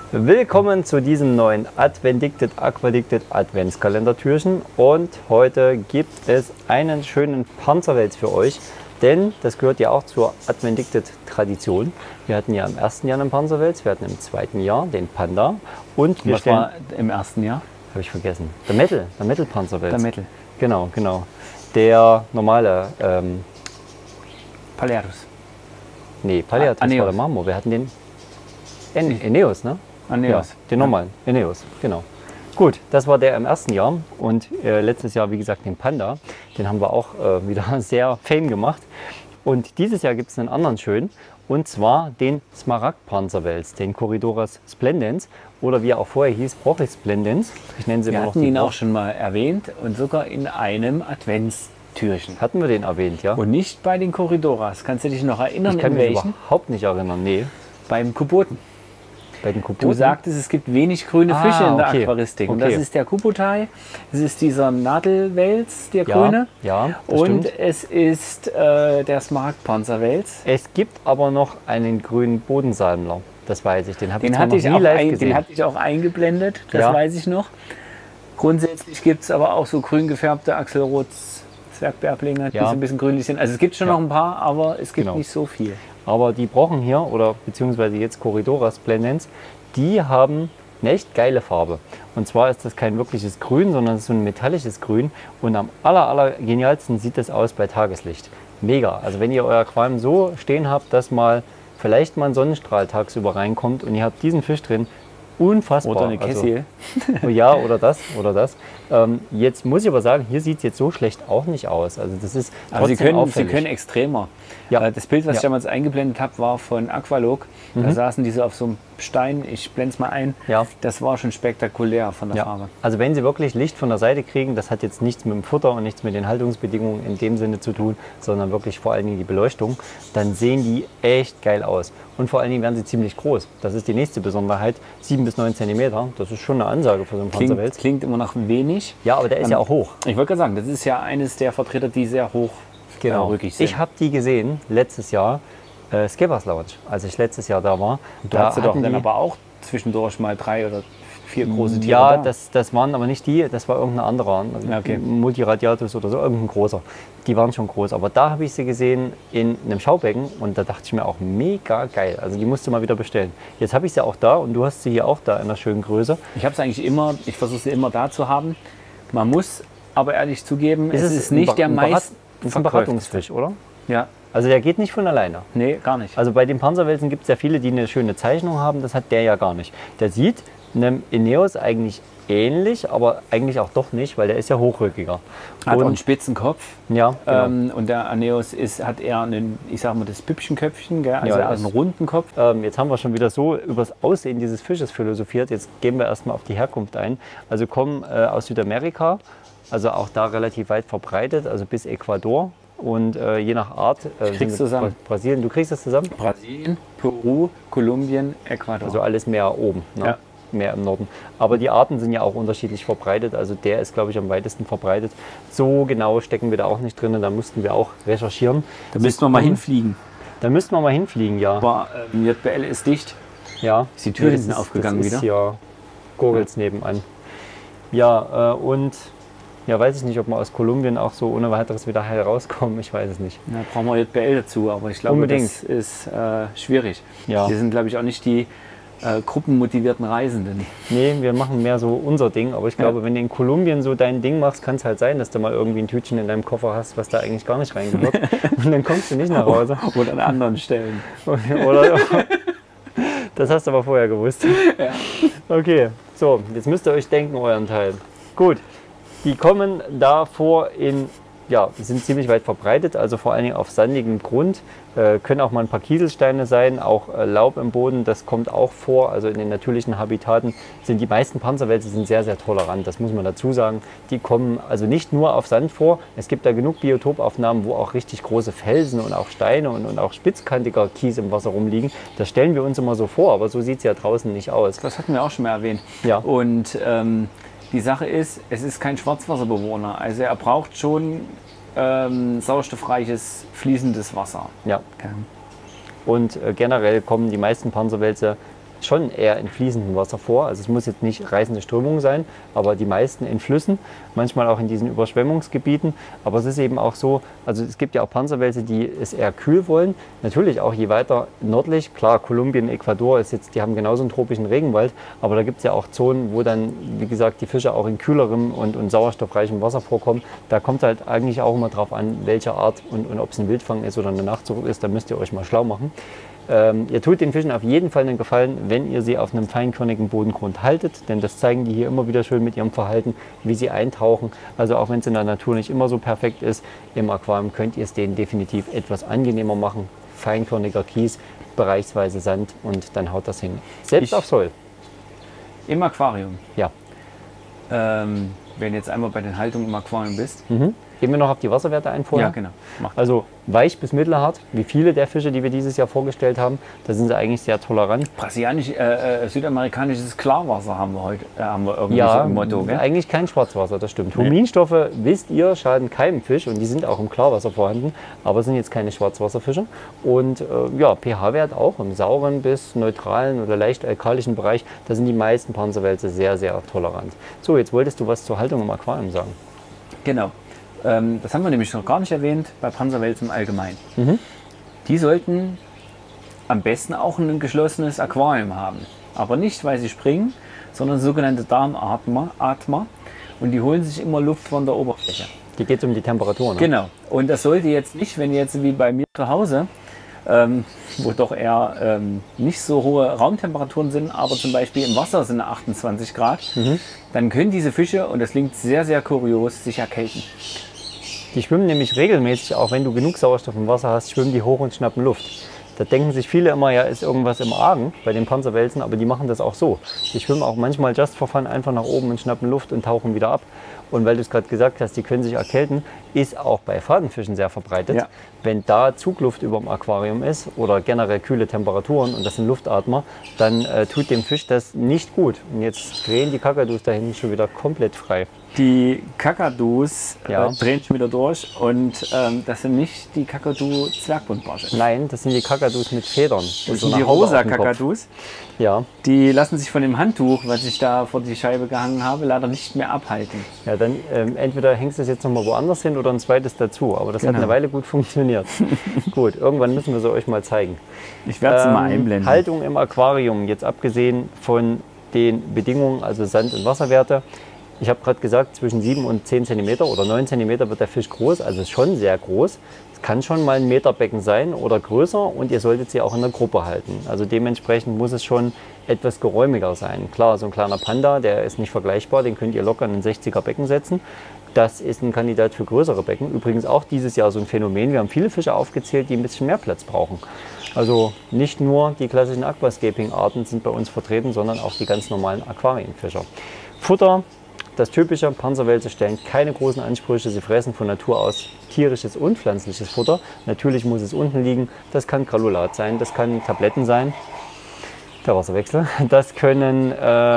Willkommen zu diesem neuen Adventdicted Aquadicted Adventskalendertürchen und heute gibt es einen schönen Panzerwels für euch, denn das gehört ja auch zur Adventdicted Tradition. Wir hatten ja im ersten Jahr einen Panzerwels, wir hatten im zweiten Jahr den Panda und wir Was war im ersten Jahr? Habe ich vergessen. Der Metal Panzerwels. Der Metal. Genau. Der normale Palearus. Nee, Palearus war der Marmor. Wir hatten den Eneos, ne? Aneos. Ja, den normalen, Eneos, genau. Gut, das war der im ersten Jahr und letztes Jahr, wie gesagt, den Panda. Den haben wir auch wieder sehr fame gemacht. Und dieses Jahr gibt es einen anderen schönen, und zwar den Smaragd-Panzerwels, den Corydoras splendens oder wie er auch vorher hieß, Brochis splendens. Ich nenne sie Wir immer noch hatten ihn die auch schon mal erwähnt und sogar in einem Adventstürchen. Hatten wir den erwähnt, ja? Und nicht bei den Corydoras. Kannst du dich noch erinnern, Ich kann in mich welchen? überhaupt nicht erinnern, nee. Beim Kuboten. Bei den Kuboten? Du sagtest, es gibt wenig grüne Fische in der okay. Aquaristik. Und Okay. das ist der Kubotai, es ist dieser Nadelwels, der grüne. Ja, das Und stimmt. es ist der Smaragd-Panzerwels. Es gibt aber noch einen grünen Bodensalmler, das weiß ich. Den habe ich Den zwar hatte noch ich, nie live gesehen. den hatte ich auch eingeblendet, das Ja. weiß ich noch. Grundsätzlich gibt es aber auch so grün gefärbte Achselrots Zwergbärblinge, die Ja. so ein bisschen grünlich sind. Also es gibt schon Ja. noch ein paar, aber es gibt Genau. nicht so viel. Aber die Brochen hier, oder beziehungsweise jetzt Corydoras splendens, die haben eine echt geile Farbe. Und zwar ist das kein wirkliches Grün, sondern es ist so ein metallisches Grün. Und am aller genialsten sieht das aus bei Tageslicht. Mega. Also wenn ihr euer Aquarium so stehen habt, dass vielleicht mal ein Sonnenstrahl tagsüber reinkommt und ihr habt diesen Fisch drin, unfassbar. Oder eine Kessie. Ja, oder das. Jetzt muss ich aber sagen, hier sieht es jetzt so schlecht auch nicht aus. Also das ist Aber sie trotzdem können auffällig. extremer. Ja. Das Bild, was ich Ja. damals eingeblendet habe, war von Aqualog. Da saßen die so auf so einem Stein. Ich blende es mal ein. Ja. Das war schon spektakulär von der Farbe. Also wenn Sie wirklich Licht von der Seite kriegen, das hat jetzt nichts mit dem Futter und nichts mit den Haltungsbedingungen in dem Sinne zu tun, sondern wirklich vor allen Dingen die Beleuchtung, dann sehen die echt geil aus. Und vor allen Dingen werden sie ziemlich groß. Das ist die nächste Besonderheit. 7 bis 9 cm, das ist schon eine Ansage für so einen Panzerwels. Klingt immer noch wenig. Ja, aber der ist ja auch hoch. Ich wollte gerade sagen, das ist ja eines der Vertreter, die sehr hoch rückig sind. Ich habe die gesehen letztes Jahr, Skippers Lounge, als ich letztes Jahr da war. Du hast doch hatten dann die- aber auch zwischendurch mal 3 oder 4 große Tiere Ja, da. das waren aber nicht die, das war irgendein anderer, Ja, okay. Multiradiatus oder so, irgendein großer. Die waren schon groß, aber da habe ich sie gesehen in einem Schaubecken und da dachte ich mir auch, mega geil. Also die musst du mal wieder bestellen. Jetzt habe ich sie auch da und du hast sie hier auch da in einer schönen Größe. Ich habe es eigentlich immer, ich versuche sie immer da zu haben. Man muss aber ehrlich zugeben, es ist ein nicht der Bar- meist Das ist ein Beratungsfisch, oder? Ja, Also der geht nicht von alleine. nee, gar nicht. Also bei den Panzerwelsen gibt es ja viele, die eine schöne Zeichnung haben, das hat der ja gar nicht. Der sieht einem Eneos eigentlich ähnlich, aber eigentlich auch doch nicht, weil der ist ja hochrückiger. Hat auch einen Und spitzen Kopf. ja, genau. Und der Aneos hat eher einen, ich sag mal, das Püppchenköpfchen, gell? Also Ja, einen das- runden Kopf. Jetzt haben wir schon wieder so über das Aussehen dieses Fisches philosophiert. Jetzt gehen wir erstmal auf die Herkunft ein. Also kommen aus Südamerika, also auch da relativ weit verbreitet, also bis Ecuador. Und je nach Art, krieg's sind zusammen. Brasilien, du kriegst das zusammen? Brasilien, Peru, Kolumbien, Ecuador. Also alles mehr oben, ne? Ja. Mehr im Norden. Aber die Arten sind ja auch unterschiedlich verbreitet. Also der ist, glaube ich, am weitesten verbreitet. So genau stecken wir da auch nicht drin. Da mussten wir auch recherchieren. da müssten wir mal hinfliegen. Da müssten wir mal hinfliegen, ja. Aber JBL ist dicht. Ja. Ist die Tür das hinten aufgegangen das ist wieder? Ja, Gurgels nebenan. Ja, und ja, weiß ich nicht, ob wir aus Kolumbien auch so ohne weiteres wieder heil rauskommen. Ich weiß es nicht. Da brauchen wir JBL dazu, aber ich glaube, Unbedingt. das ist schwierig. Ja. Wir sind, glaube ich, auch nicht die gruppenmotivierten Reisenden. Nee, wir machen mehr so unser Ding. Aber ich glaube, wenn du in Kolumbien so dein Ding machst, kann es halt sein, dass du mal irgendwie ein Tütchen in deinem Koffer hast, was da eigentlich gar nicht reingehört. Und dann kommst du nicht nach Hause. Oder an anderen Stellen. Oder, das hast du aber vorher gewusst. Ja. Okay, so, jetzt müsst ihr euch denken, euren Teil. Gut, die kommen da vor sind ziemlich weit verbreitet, also vor allen Dingen auf sandigem Grund. Können auch mal ein paar Kieselsteine sein, auch Laub im Boden, das kommt auch vor. Also in den natürlichen Habitaten sind die meisten Panzerwälze sind sehr, sehr tolerant, das muss man dazu sagen. Die kommen also nicht nur auf Sand vor, es gibt da genug Biotopaufnahmen, wo auch richtig große Felsen und auch Steine und auch spitzkantiger Kies im Wasser rumliegen. Das stellen wir uns immer so vor, aber so sieht es ja draußen nicht aus. Das hatten wir auch schon mal erwähnt. Ja. Und die Sache ist, es ist kein Schwarzwasserbewohner. Also er braucht schon sauerstoffreiches, fließendes Wasser. Ja. Und generell kommen die meisten Panzerwälze schon eher in fließendem Wasser vor. Also es muss jetzt nicht reißende Strömung sein, aber die meisten in Flüssen, manchmal auch in diesen Überschwemmungsgebieten. Aber es ist eben auch so, also es gibt ja auch Panzerwälse, die es eher kühl wollen. Natürlich auch je weiter nördlich, klar, Kolumbien, Ecuador ist jetzt, die haben genauso einen tropischen Regenwald, aber da gibt es ja auch Zonen, wo dann, wie gesagt, die Fische auch in kühlerem und sauerstoffreichem Wasser vorkommen. Da kommt halt eigentlich auch immer drauf an, welche Art und ob es ein Wildfang ist oder eine Nachzucht ist, da müsst ihr euch mal schlau machen. Ihr tut den Fischen auf jeden Fall einen Gefallen, wenn ihr sie auf einem feinkörnigen Bodengrund haltet, denn das zeigen die hier immer wieder schön mit ihrem Verhalten, wie sie eintauchen. Also auch wenn es in der Natur nicht immer so perfekt ist, im Aquarium könnt ihr es denen definitiv etwas angenehmer machen. Feinkörniger Kies, bereichsweise Sand und dann haut das hin. Selbst auf Soll. Im Aquarium? Ja. Wenn du jetzt einmal bei den Haltungen im Aquarium bist. Gehen wir noch auf die Wasserwerte ein vorher? Ja, genau. Also weich bis mittelhart, wie viele der Fische, die wir dieses Jahr vorgestellt haben. Da sind sie eigentlich sehr tolerant. Brasilianisch, südamerikanisches Klarwasser haben wir heute irgendwie Ja, so im Motto. Gell? eigentlich kein Schwarzwasser, das stimmt. Huminstoffe, wisst ihr, schaden keinem Fisch und die sind auch im Klarwasser vorhanden, aber sind jetzt keine Schwarzwasserfische. Und ja, pH-Wert auch im sauren bis neutralen oder leicht alkalischen Bereich. Da sind die meisten Panzerwälze sehr, sehr tolerant. So, jetzt wolltest du was zur Haltung im Aquarium sagen. Genau. Das haben wir nämlich noch gar nicht erwähnt bei Panzerwälzen im Allgemeinen. Die sollten am besten auch ein geschlossenes Aquarium haben. Aber nicht, weil sie springen, sondern sogenannte Darmatmer. Und die holen sich immer Luft von der Oberfläche. Hier geht es um die Temperatur, ne? Genau. Und das sollte jetzt nicht, wenn jetzt wie bei mir zu Hause, wo doch eher nicht so hohe Raumtemperaturen sind, aber zum Beispiel im Wasser sind 28 Grad, dann können diese Fische, und das klingt sehr, sehr kurios, sich erkälten. Die schwimmen nämlich regelmäßig, auch wenn du genug Sauerstoff im Wasser hast, schwimmen die hoch und schnappen Luft. Da denken sich viele immer, ja, ist irgendwas im Argen bei den Panzerwälzen, aber die machen das auch so. Die schwimmen auch manchmal just for fun einfach nach oben und schnappen Luft und tauchen wieder ab. Und weil du es gerade gesagt hast, die können sich erkälten, ist auch bei Fadenfischen sehr verbreitet. Ja. Wenn da Zugluft über dem Aquarium ist oder generell kühle Temperaturen und das sind Luftatmer, dann tut dem Fisch das nicht gut. Und jetzt drehen die Kakadus da hinten schon wieder komplett frei. Die Kakadus Ja. drehen schon wieder durch und das sind nicht die Kakadu-Zwergbuntbarsche. Nein, das sind die Kakadus mit Federn. Das und so sind einer die Haube rosa auf dem Kopf. Kakadus. Ja, Die lassen sich von dem Handtuch, was ich da vor die Scheibe gehangen habe, leider nicht mehr abhalten. ja, dann entweder hängst du es jetzt noch mal woanders hin oder ein zweites dazu. Aber das hat Genau. eine Weile gut funktioniert. Gut, irgendwann müssen wir sie euch mal zeigen. Ich werde sie mal einblenden. Haltung im Aquarium, jetzt abgesehen von den Bedingungen, also Sand- und Wasserwerte. Ich habe gerade gesagt, zwischen 7 und 10 cm oder 9 cm wird der Fisch groß, also ist schon sehr groß. Es kann schon mal ein Meterbecken sein oder größer und ihr solltet sie auch in der Gruppe halten. Also dementsprechend muss es schon etwas geräumiger sein. Klar, so ein kleiner Panda, der ist nicht vergleichbar, den könnt ihr locker in ein 60er Becken setzen. Das ist ein Kandidat für größere Becken. Übrigens auch dieses Jahr so ein Phänomen. Wir haben viele Fische aufgezählt, die ein bisschen mehr Platz brauchen. Also nicht nur die klassischen Aquascaping-Arten sind bei uns vertreten, sondern auch die ganz normalen Aquarienfischer. Futter, das typische, Panzerwälze stellen keine großen Ansprüche. Sie fressen von Natur aus tierisches und pflanzliches Futter. Natürlich muss es unten liegen. Das kann Granulat sein, das kann Tabletten sein. Der Wasserwechsel. Das können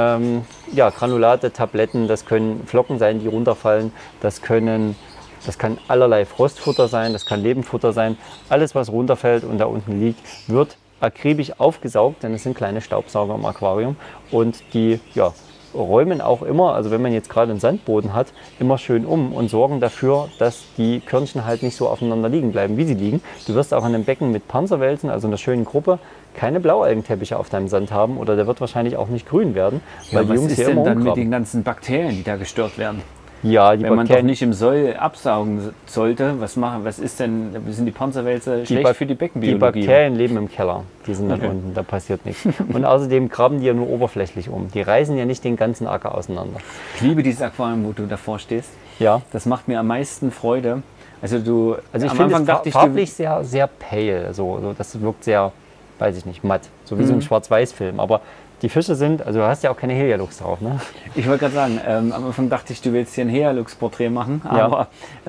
ja, Granulate, Tabletten, das können Flocken sein, die runterfallen. Das kann allerlei Frostfutter sein, das kann Lebendfutter sein. Alles, was runterfällt und da unten liegt, wird akribisch aufgesaugt, denn es sind kleine Staubsauger im Aquarium. Und die räumen auch immer, also wenn man jetzt gerade einen Sandboden hat, immer schön um und sorgen dafür, dass die Körnchen halt nicht so aufeinander liegen bleiben, wie sie liegen. Du wirst auch in einem Becken mit Panzerwälzen, also einer schönen Gruppe, keine Blaualgenteppiche auf deinem Sand haben oder der wird wahrscheinlich auch nicht grün werden, weil die was Jungs ist hier denn immer dann mit umgraben. den ganzen Bakterien, die da gestört werden? Ja, die Wenn man doch Bakterien, nicht im Soll absaugen sollte, was ist denn, sind die Panzerwälze schlecht für die die Beckenbiologie? Bakterien leben im Keller, die sind dann Okay. unten, da passiert nichts. Und außerdem graben die ja nur oberflächlich um. Die reißen ja nicht den ganzen Acker auseinander. Ich liebe dieses Aquarium, wo du davor stehst. Ja, Das macht mir am meisten Freude. Also also ich am finde Anfang es dachte ich, farblich sehr, sehr pale. So, das wirkt sehr, weiß ich nicht, matt. So wie so ein Schwarz-Weiß-Film. Aber die Fische sind, also du hast ja auch keine Helialux drauf, ne? ich wollte gerade sagen, am Anfang dachte ich, du willst hier ein Healux-Porträt machen. Ja. Aber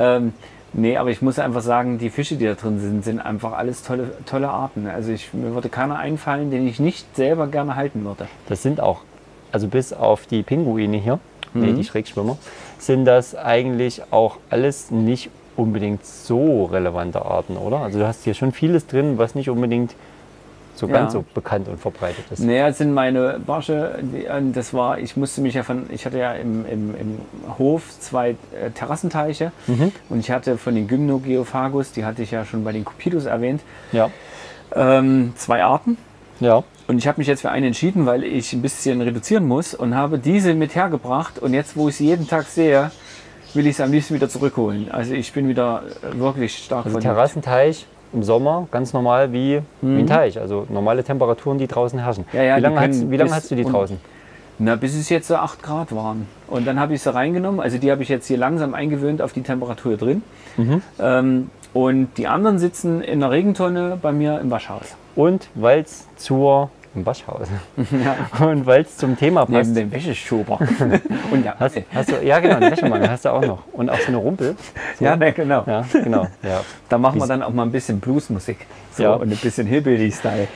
nee, aber ich muss einfach sagen, die Fische, die da drin sind, sind einfach alles tolle Arten. Also mir würde keiner einfallen, den ich nicht selber gerne halten würde. Das sind auch, also bis auf die Pinguine hier, nee, die Schrägschwimmer, sind das eigentlich auch alles nicht unbedingt so relevante Arten, oder? Also du hast hier schon vieles drin, was nicht unbedingt so ganz so bekannt und verbreitet ist. Naja, das sind meine Barsche, ich hatte ja im Hof 2 Terrassenteiche und ich hatte von den Gymnogeophagus, die hatte ich ja schon bei den Cupidos erwähnt, Ja. 2 Arten. Ja. Und ich habe mich jetzt für einen entschieden, weil ich ein bisschen reduzieren muss und habe diese mit hergebracht. Und jetzt, wo ich sie jeden Tag sehe, will ich sie am liebsten wieder zurückholen. Also ich bin wieder wirklich stark Also Terrassenteich im Sommer ganz normal wie ein Teich. Also normale Temperaturen, die draußen herrschen. Ja, wie lange hast du die draußen? Na, bis es jetzt so 8 Grad waren. Und dann habe ich sie reingenommen. Also die habe ich jetzt hier langsam eingewöhnt auf die Temperatur drin. Und die anderen sitzen in der Regentonne bei mir im Waschhaus. Und weil es im Waschhaus. Ja. Und weil es zum Thema passt. Neben dem Wäscheschober. Und ja, hast du, ja, genau, einen Wäschemann hast du auch noch. Und auch so eine Rumpel. So. Ja, ne, genau. Ja, genau. Ja. Da machen wir dann auch mal ein bisschen Bluesmusik. So, ja. Und ein bisschen Hillbilly-Style.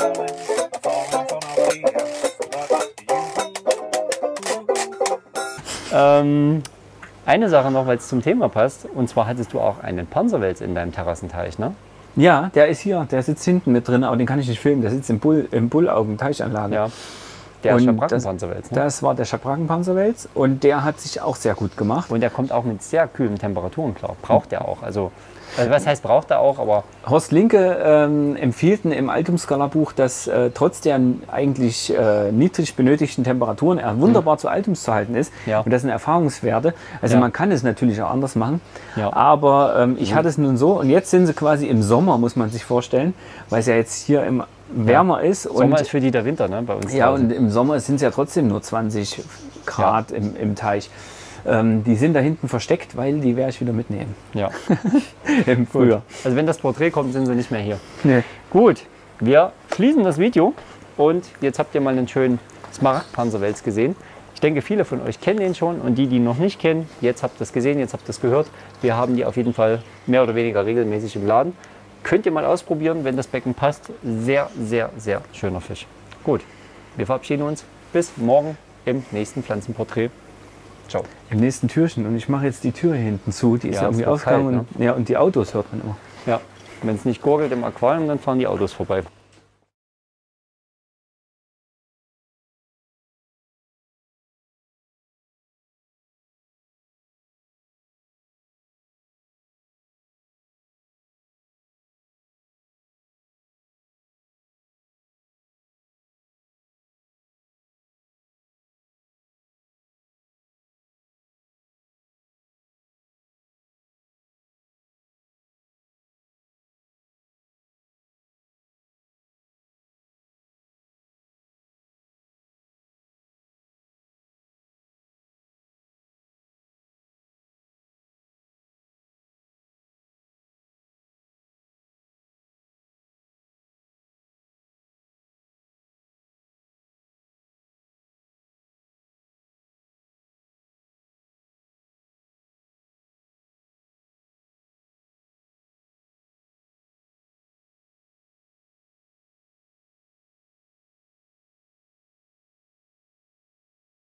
Eine Sache noch, weil es zum Thema passt. Und zwar hattest du auch einen Panzerwels in deinem Terrassenteich, ne? Ja, der ist hier, der sitzt hinten mit drin, aber den kann ich nicht filmen, der sitzt im Bullaugen-Teichanlage. Ja, der Schabrackenpanzerwels. Ne? Das war der Schabrackenpanzerwels und der hat sich auch sehr gut gemacht. Und der kommt auch mit sehr kühlen Temperaturen klar. Braucht er auch. Also was heißt braucht er auch, aber... Horst Linke empfiehlt im Altumskala-Buch, dass trotz der eigentlich niedrig benötigten Temperaturen er wunderbar zu Altums zu halten ist. Ja. Und das sind Erfahrungswerte. Also man kann es natürlich auch anders machen. Ja. Aber ich hatte es nun so und jetzt sind sie quasi im Sommer, muss man sich vorstellen, weil es ja jetzt hier im wärmer ist. Sommer ist für die der Winter, ne, bei uns. Ja, und im Sommer sind es ja trotzdem nur 20 Grad im Teich. Die sind da hinten versteckt, weil die werde ich wieder mitnehmen. Ja. Im Frühjahr. Also wenn das Porträt kommt, sind sie nicht mehr hier. Nee. Gut, wir schließen das Video und jetzt habt ihr mal einen schönen Smaragd-Panzerwels gesehen. Ich denke, viele von euch kennen den schon und die, die ihn noch nicht kennen, jetzt habt ihr es gesehen, jetzt habt ihr es gehört. Wir haben die auf jeden Fall mehr oder weniger regelmäßig im Laden. Könnt ihr mal ausprobieren, wenn das Becken passt. Sehr, sehr, sehr schöner Fisch. Gut, wir verabschieden uns. Bis morgen im nächsten Pflanzenporträt. Ciao. Im nächsten Türchen. Und ich mache jetzt die Tür hier hinten zu. Die ist ja irgendwie aufgegangen. Kalt, ne? Ja, und die Autos hört man immer. Ja, wenn es nicht gurgelt im Aquarium, dann fahren die Autos vorbei.